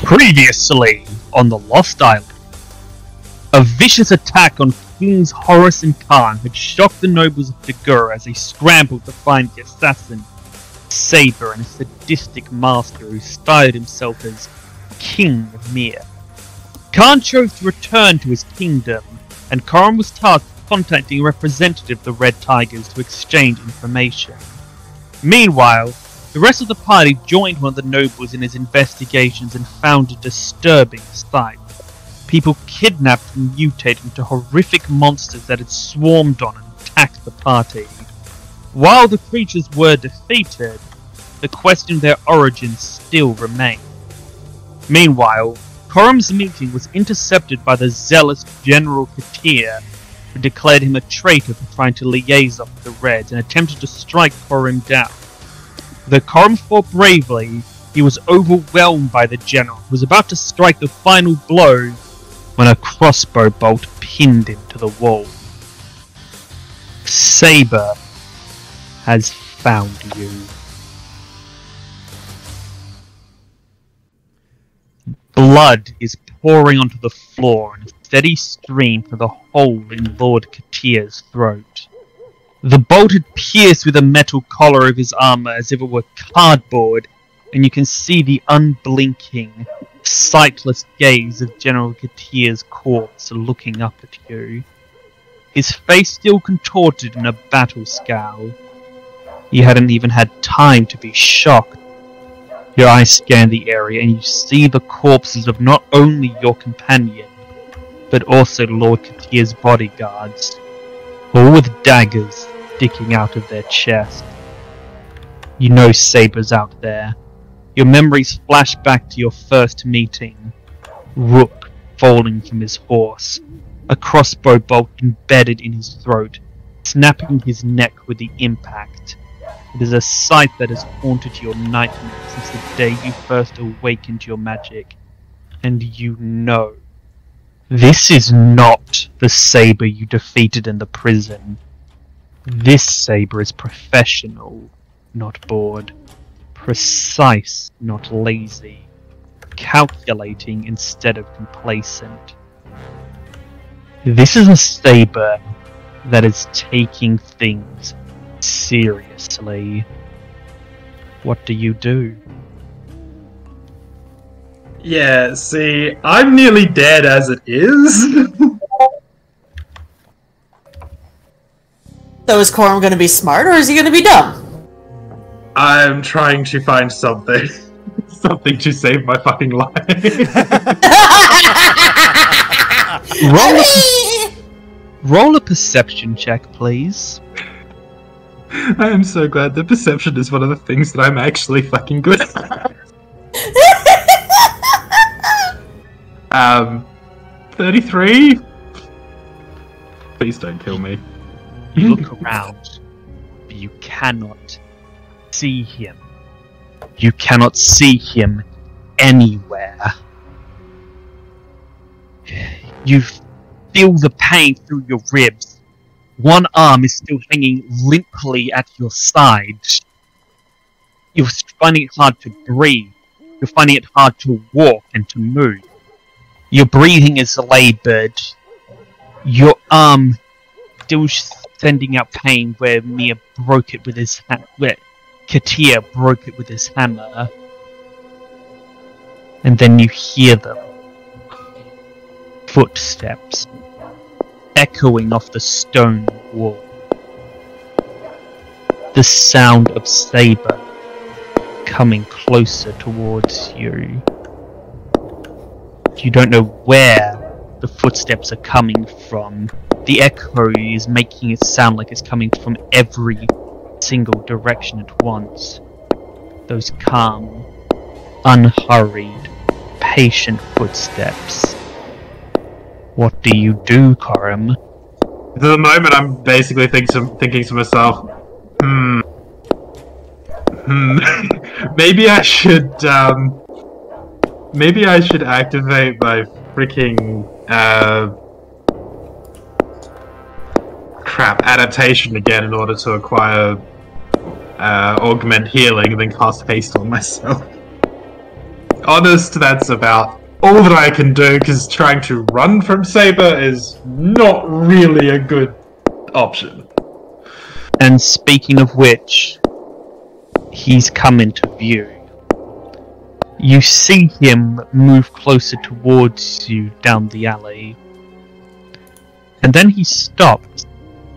Previously on the Lost Island, a vicious attack on Kings Horus and Khan had shocked the nobles of Dagur as they scrambled to find the assassin, Sabre, and a sadistic master who styled himself as King of Mir. Khan chose to return to his kingdom, and Korim was tasked with contacting a representative of the Red Tigers to exchange information. Meanwhile, the rest of the party joined one of the nobles in his investigations and found a disturbing sight. People kidnapped and mutated into horrific monsters that had swarmed on and attacked the party. While the creatures were defeated, the question of their origins still remained. Meanwhile, Korim's meeting was intercepted by the zealous General Katir, who declared him a traitor for trying to liaise with the Reds and attempted to strike Korim down. Though Korim fought bravely, he was overwhelmed by the general, who was about to strike the final blow when a crossbow bolt pinned him to the wall. Sabre has found you. Blood is pouring onto the floor in a steady stream through the hole in Lord Katir's throat. The bolt had pierced through the metal collar of his armor as if it were cardboard, and you can see the unblinking, sightless gaze of General Katir's corpse looking up at you. His face still contorted in a battle scowl. You hadn't even had time to be shocked. Your eyes scan the area and you see the corpses of not only your companion, but also Lord Katir's bodyguards, all with daggers sticking out of their chest. You know Sabre's out there. Your memories flash back to your first meeting. Rook falling from his horse, a crossbow bolt embedded in his throat, snapping his neck with the impact. It is a sight that has haunted your nightmares since the day you first awakened to your magic. And you know, this is not the Sabre you defeated in the prison. This Sabre is professional, not bored. Precise, not lazy. Calculating instead of complacent. This is a Sabre that is taking things seriously. What do you do? Yeah, see, I'm nearly dead as it is. So is Korim going to be smart, or is he going to be dumb? I'm trying to find something. Something to save my fucking life. Roll a perception check, please. I am so glad that perception is one of the things that I'm actually fucking good at. 33? Please don't kill me. You look around, but you cannot see him. You cannot see him anywhere. You feel the pain through your ribs. One arm is still hanging limply at your side. You're finding it hard to breathe. You're finding it hard to walk and to move. Your breathing is laboured. Your arm still sending out pain where Mia broke it with his where Katir broke it with his hammer. And then you hear them. Footsteps echoing off the stone wall. The sound of Sabre coming closer towards you. You don't know where the footsteps are coming from. The echo is making it sound like it's coming from every single direction at once. Those calm, unhurried, patient footsteps. What do you do, Korim? At the moment, I'm basically thinking to myself, maybe I should activate my freaking adaptation again in order to acquire augment healing and then cast haste on myself. honest, that's about all that I can do, because trying to run from Sabre is not really a good option. And speaking of which, he's come into view. You see him move closer towards you down the alley. And then he stops.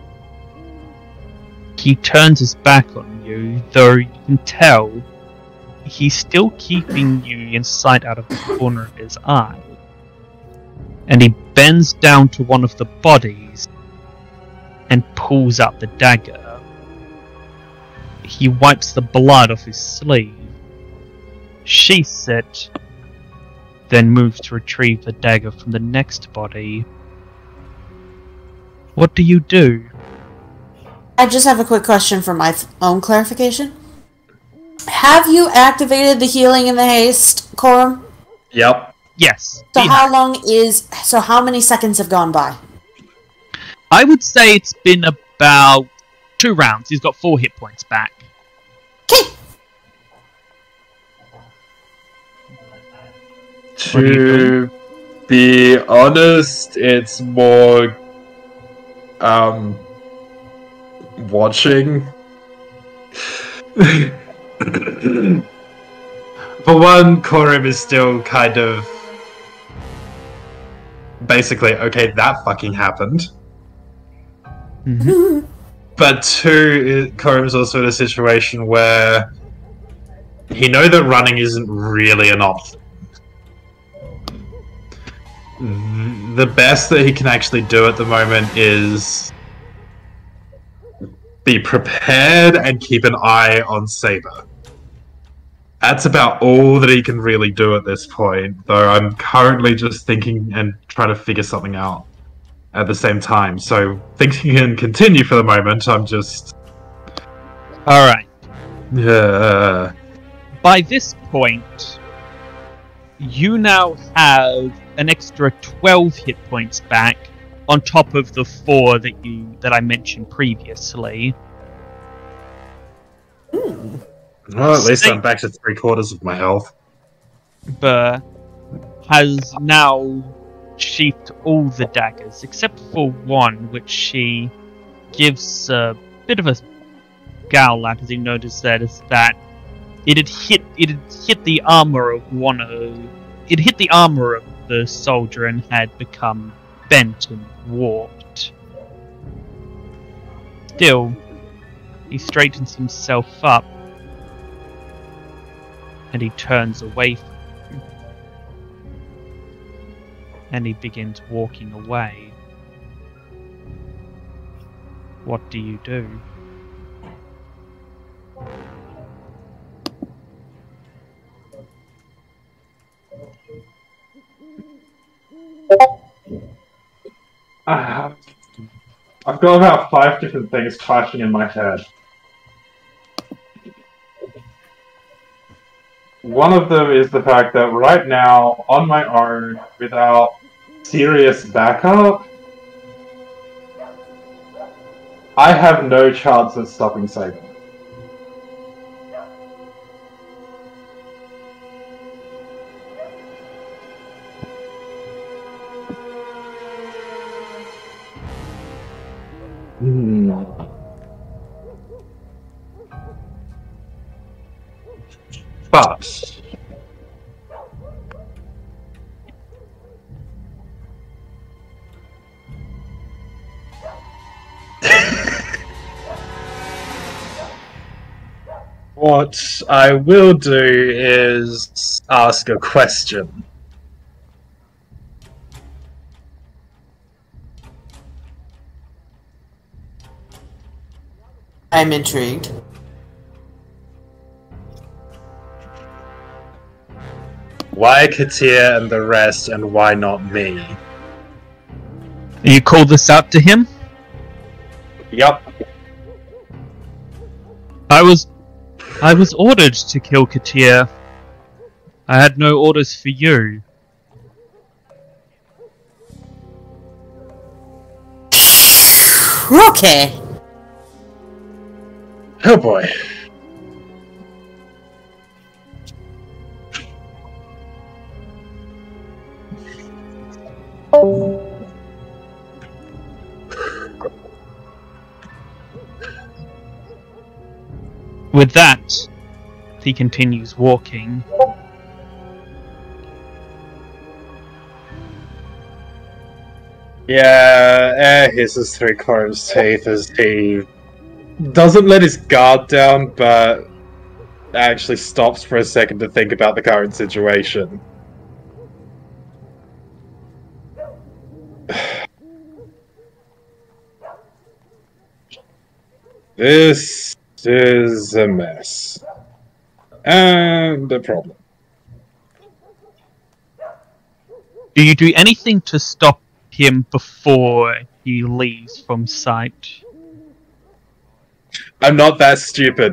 He turns his back on you, though you can tell he's still keeping you in sight out of the corner of his eye. And he bends down to one of the bodies and pulls out the dagger. He wipes the blood off his sleeve, sheaths it, then moves to retrieve the dagger from the next body. What do you do? I just have a quick question for my own clarification. Have you activated the healing in the haste, Korim? Yep. Yes. So how many seconds have gone by? I would say it's been about 2 rounds. He's got 4 hit points back. Okay. To be honest, it's more watching. For one, Korim is still kind of basically, okay, that fucking happened. Mm-hmm. But 2, Korim's also in a situation where he knows that running isn't really an option. The best that he can actually do at the moment is be prepared and keep an eye on Sabre. That's about all that he can really do at this point, though I'm currently just thinking and trying to figure something out at the same time. So thinking can continue for the moment. I'm just... Alright. Yeah. By this point, you now have an extra 12 hit points back on top of the 4 that I mentioned previously. Well, at least I'm back to 3/4 of my health. But has now sheathed all the daggers except for one, which she gives a bit of a scowl at as he noticed that it had hit the armor of it hit the armor of the soldier and had become bent and warped. Still, he straightens himself up and he turns away from you. And he begins walking away. What do you do? I've got about 5 different things clashing in my head. One of them is the fact that right now, on my own, without serious backup, I have no chance of stopping Sabre. But what I will do is ask a question. I'm intrigued. Why Katia and the rest, and why not me? You call this out to him? Yup. I was ordered to kill Katia. I had no orders for you. Okay. Oh boy. With that, he continues walking. Yeah, hisses through Korim's teeth as he doesn't let his guard down, but actually stops for a second to think about the current situation. This is a mess. And a problem. Do you do anything to stop him before he leaves from sight? I'm not that stupid.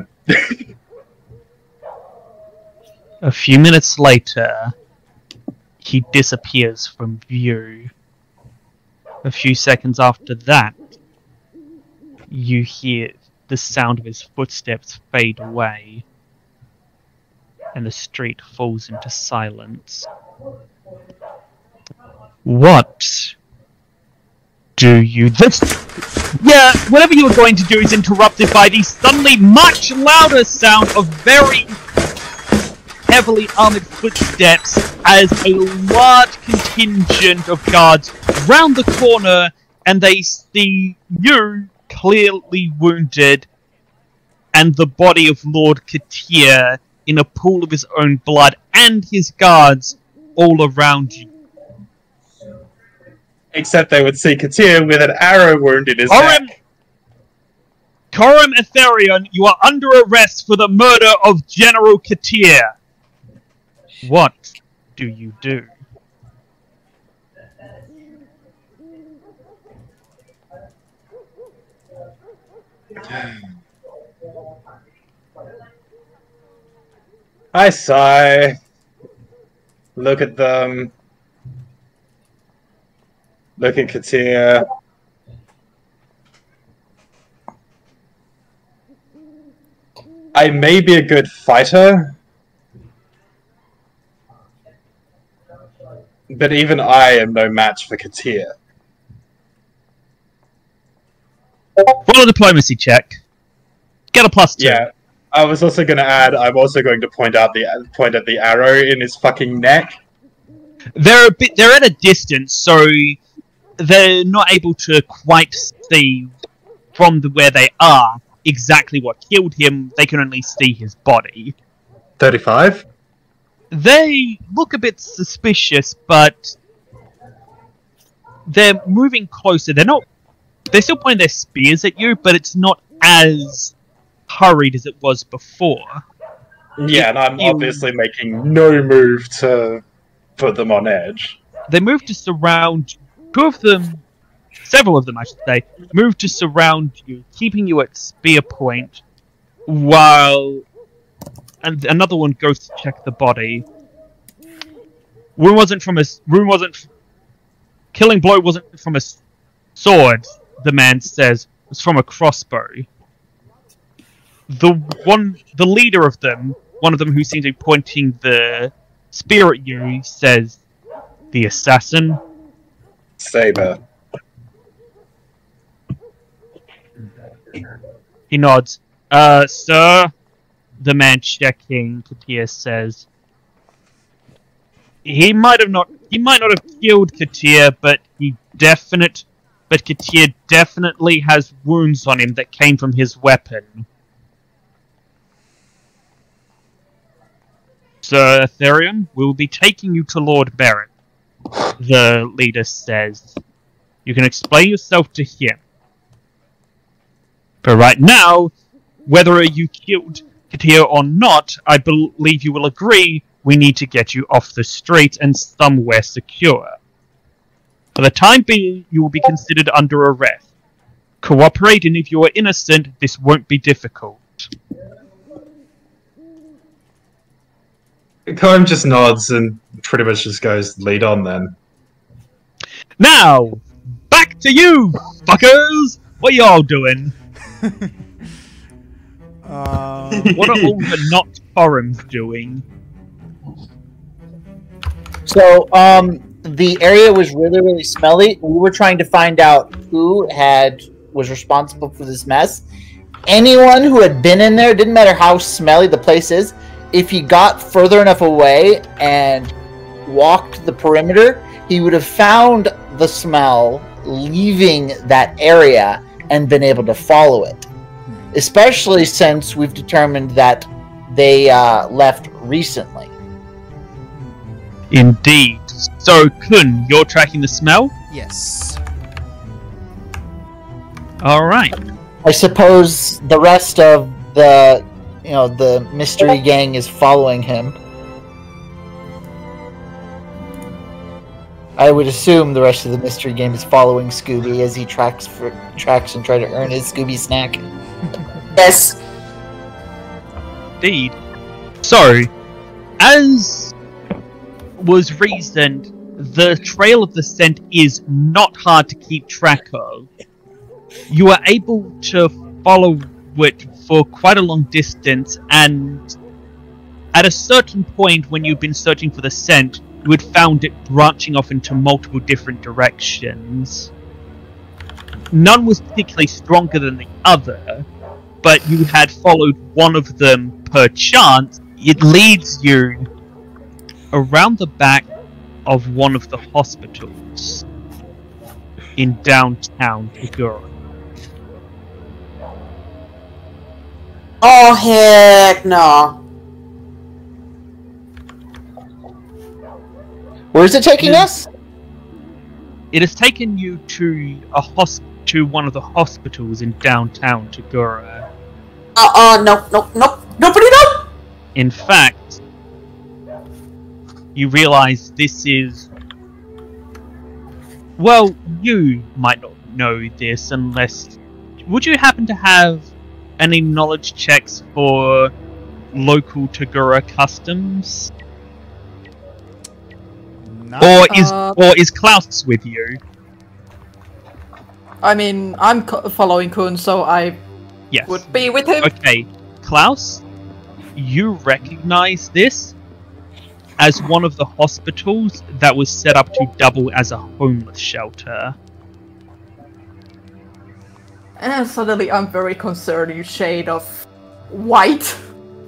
A few minutes later, he disappears from view. A few seconds after that, you hear the sound of his footsteps fade away, and the street falls into silence. What do you... Yeah, whatever you were going to do is interrupted by the suddenly much louder sound of very heavily armoured footsteps as a large contingent of guards round the corner, and they see you clearly wounded and the body of Lord Katir in a pool of his own blood and his guards all around you. Except they would see Katir with an arrow wound in his neck. Korim Etherion, you are under arrest for the murder of General Katir. What do you do? I sigh. Look at them. Look at Katir. I may be a good fighter, but even I am no match for Katir. Roll a diplomacy check. Get a +2. Yeah, I was also going to add. I'm also going to point at the arrow in his fucking neck. They're at a distance, so they're not able to quite see from where they are exactly what killed him. They can only see his body. 35? They look a bit suspicious, but they're moving closer. They're still pointing their spears at you, but it's not as hurried as it was before. Yeah, and I'm obviously making no move to put them on edge. They move to surround you. Several of them, I should say, move to surround you, keeping you at spear point, while another one goes to check the body. Killing blow wasn't from a sword, the man says. It was from a crossbow. The leader of them, one of them who seems to be pointing the spear at you, says, "The assassin." Sabre. He nods. Sir? The man checking Katir says, He might not have killed Katir, but Katir definitely has wounds on him that came from his weapon. Sir Etherion, we will be taking you to Lord Barrett, the leader says. You can explain yourself to him. But right now, whether you killed Katir or not, I believe you will agree we need to get you off the street and somewhere secure. For the time being, you will be considered under arrest. Cooperate, and if you are innocent, this won't be difficult. Korim just nods and pretty much just goes, lead on then. Now, back to you, fuckers! What y'all doing? What are all the not Korims doing? So, the area was really, really smelly. We were trying to find out who was responsible for this mess, anyone who had been in there, didn't matter how smelly the place is, if he got further enough away and walked the perimeter, he would have found the smell leaving that area and been able to follow it. Especially since we've determined that they left recently. Indeed. So, Kun, you're tracking the smell? Yes. Alright. I suppose the rest of the mystery gang is following him. I would assume the rest of the mystery gang is following Scooby as he tracks and try to earn his Scooby snack. Yes. Indeed. So, as was reasoned, the trail of the scent is not hard to keep track of. You are able to follow it for quite a long distance, and at a certain point when you've been searching for the scent, you had found it branching off into multiple different directions. None was particularly stronger than the other, but you had followed one of them per chance. It leads you around the back of one of the hospitals in downtown Figura. Oh, heck no. Where is it taking us? It has taken you to one of the hospitals in downtown Figura. Nope. Nobody, nope! In fact, you realize this is... Well, you might not know this unless... Would you happen to have any knowledge checks for local Tagura customs? Or is Klaus with you? I mean, I'm following Kun, so I would be with him. Okay, Klaus, you recognize this as one of the hospitals that was set up to double as a homeless shelter. And suddenly I'm very concerned, you shade of white.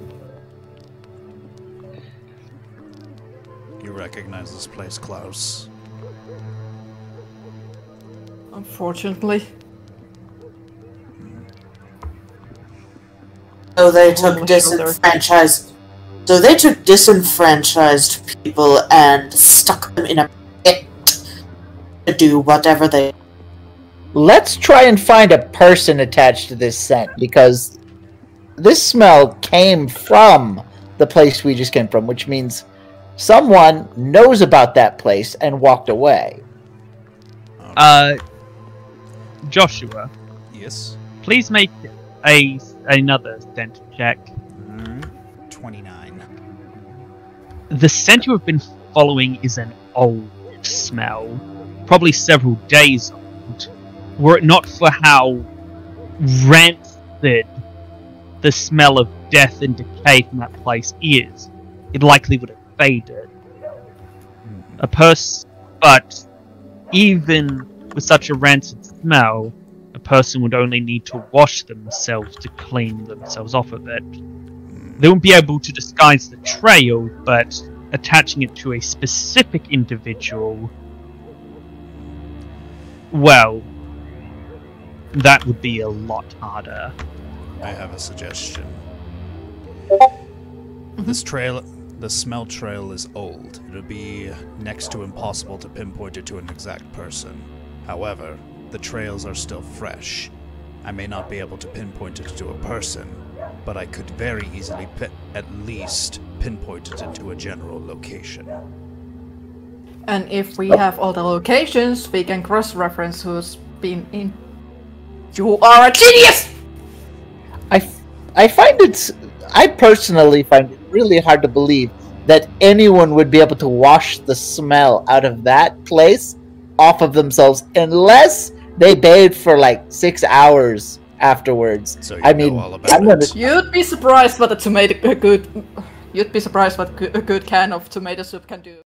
You recognize this place, Klaus? Unfortunately. So they took disenfranchised. So they took disenfranchised people and stuck them in a pit to do whatever they. Let's try and find a person attached to this scent, because this smell came from the place we just came from, which means someone knows about that place and walked away. Joshua. Yes? Please make another scent check. 29. The scent you have been following is an old smell, probably several days old. Were it not for how rancid the smell of death and decay from that place is, it likely would have faded. But even with such a rancid smell, a person would only need to wash themselves to clean themselves off of it. They wouldn't be able to disguise the trail, but attaching it to a specific individual, well, that would be a lot harder. I have a suggestion. This trail, the smell trail is old. It would be next to impossible to pinpoint it to an exact person. However, the trails are still fresh. I may not be able to pinpoint it to a person, but I could very easily at least pinpoint it into a general location. And if we have all the locations, we can cross-reference who's been in. You are a genius! I personally find it really hard to believe that anyone would be able to wash the smell out of that place off of themselves unless they bathed for like 6 hours afterwards. So I mean, you'd be surprised what a good can of tomato soup can do.